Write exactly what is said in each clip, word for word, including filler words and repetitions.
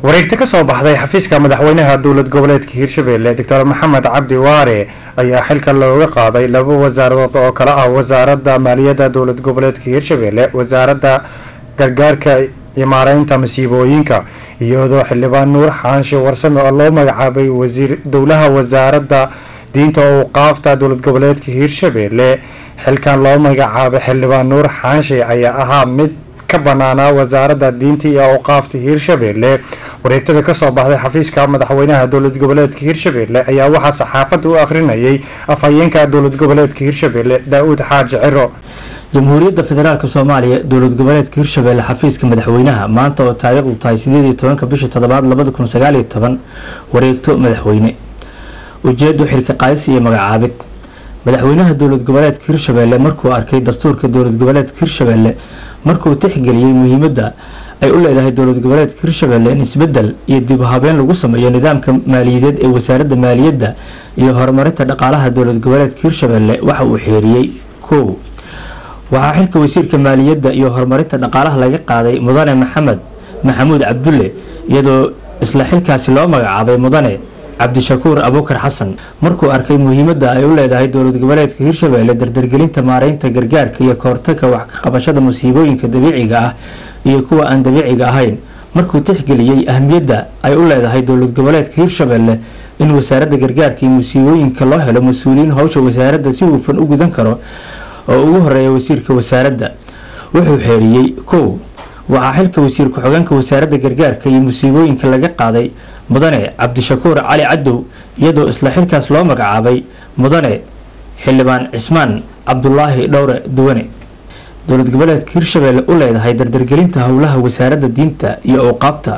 wareegta ka soo baxday xafiiska madaxweynaha dowlad goboleedka Hirshabelle Doctor Maxamed Cabdi Waare ayaa xilka looga qaaday laba wasaaradood oo kala ah wasaaradda maaliyadda dowlad goboleedka Hirshabelle, wasaaradda gargaarka iyo maareynta masiibooyinka, iyadoo xildhibaan Nuur Xaanshe Warsame oo loo magacaabay wasiir dowlaha wasaaradda diinta oo qaafta dowlad goboleedka Hirshabelle. xilkan loo magacaabay xildhibaan Nuur Xaanshe ayaa ahaa mid ka banaana wasaaradda diinta iyo qaafta Hirshabelle. wareegtada ka soo baxday xafiiska madaxweynaha dowlad goboleedka Hirshabelle ayaa waxa saxaafadda u akhrinayay afhayeenka dowlad goboleedka Hirshabelle Daawud Xaaji Ciro. jamhuuriyadda federaalka Soomaaliya dowlad goboleedka Hirshabelle xafiiska madaxweynaha maanta oo taariikhdu tahay sideed iyo tobanka bisha toddobaad labada kun sagaal iyo toban wareegto madaxweyne ujeedo xilka qaadis iyo magacaabid madaxweynaha dowlad goboleedka Hirshabelle markuu arkay dastuurka dowlad goboleedka Hirshabelle markuu tixgeliyay muhiimadda ay u leedahay dowlad goboleedka Hirshabelle in isbedel iyo dib u habeyn lagu sameeyo nidaamka maaliyadeed ee wasaaradda maaliyadda iyo horumarinta dhaqaalaha dowlad goboleedka Hirshabelle waxa uu xeeriyay kow waxaa xilka wasiirka maaliyadda iyo horumarinta dhaqaalaha laga qaaday mudane Maxamed Maxamuud Cabdulle iyadoo isla xilkaasi loo magacaabay mudane Cabdishakuur Abuukar Xasan markuu arkay muhiimadda ay u leedahay dowlad goboleedka Hirshabelle dardargelinta maareynta gargaarka iyo koortaka wax ka qabashada musiibooyinka dabiiciga ah iyo kuwa aan dabiiciga ahayn markuu tixgeliyay ahmiyadda ay u leedahay dowlad goboleedka Hirshabelle in wasaaradda gargaarka iyo musiibooyinka loo helo mas'uuliyiin hawsha wasaaradda si hufan u gudan karo oo ugu horeeya wasiirka wasaaradda wuxuu xeeriyay kow waxaa xilka wasiir ku-xigeenka wasaaradda gargaarka iyo musiibooyinka laga qaaday mudane Cabdishakuur Cali Cadow iyadoo isla xilkaas loo magacaabay mudane xildhibaan Cismaan Cabdullaahi Dhowre Duwane. dowlad goboleedka Hirshabelle u leedahay dardargelinta howlaha wasaaradda diinta iyo awqaafta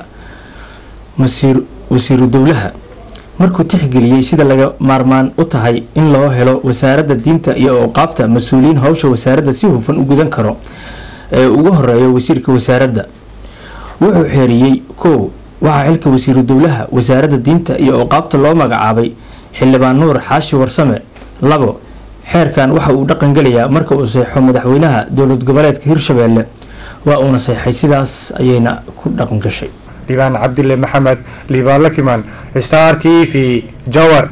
masiir wasiiru dowlaha markuu tixgeliyay sida laga maarmaan u tahay in loo helo wasaaradda diinta iyo awqaafta mas'uuliyiin hawsha wasaaradda si hufan u gudan karo ee ugu horeeya wasiirka wasaaradda wuxuu xeeriyay kow waxaa xilka wasiiru dowlaha wasaaradda diinta iyo awqaafta loo magacaabay xildhibaan Nuur Xaashi Warsame. labo xeerkan waxa uu dhaqan galayaa marka uu saxo madaxweynaha dowlad goboleedka Hirshabelle waa uu naseexay sidaas ayayna ku dhaqan gashay. Liibaan Cabdille Maxamed Liibaan Lakimaan Star T V Jawar.